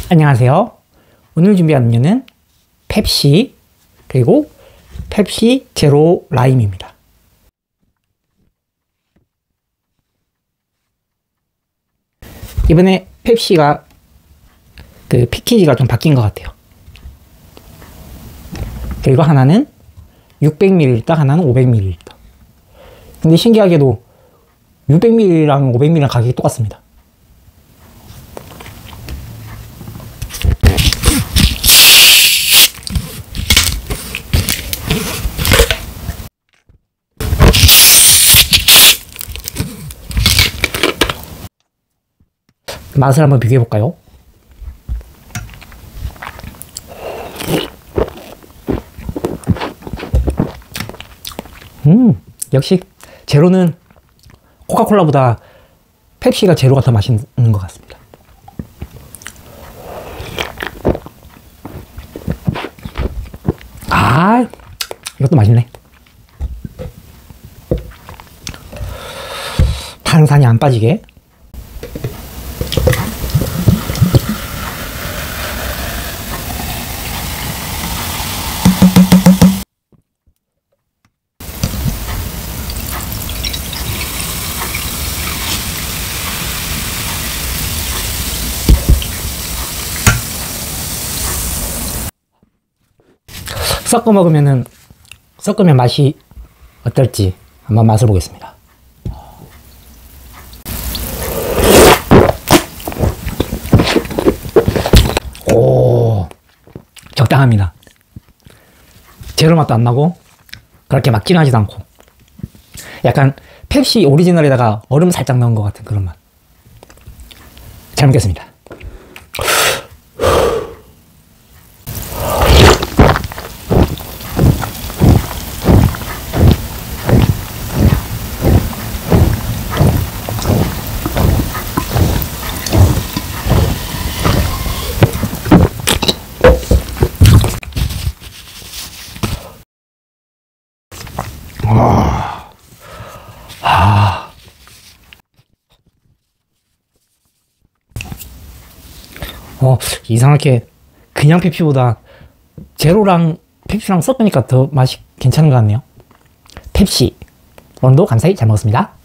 안녕하세요. 오늘 준비한 음료는 펩시 그리고 펩시 제로 라임입니다. 이번에 펩시가 그 패키지가 좀 바뀐 것 같아요. 그리고 하나는 600ml, 하나는 500ml. 근데 신기하게도 600ml랑 500ml랑 가격이 똑같습니다. 맛을 한번 비교해 볼까요? 역시 제로는 코카콜라보다 펩시가 제로가 더 맛있는 것 같습니다. 아, 이것도 맛있네. 탄산이 안 빠지게. 섞으면 맛이 어떨지 한번 맛을 보겠습니다. 오, 적당합니다. 제로 맛도 안 나고 그렇게 막 진하지도 않고 약간 펩시 오리지널에다가 얼음 살짝 넣은 것 같은 그런 맛. 잘 먹겠습니다. 이상하게 그냥 펩시보다 제로랑 펩시랑 섞으니까 더 맛이 괜찮은 것 같네요. 펩시 오늘도 감사히 잘 먹었습니다.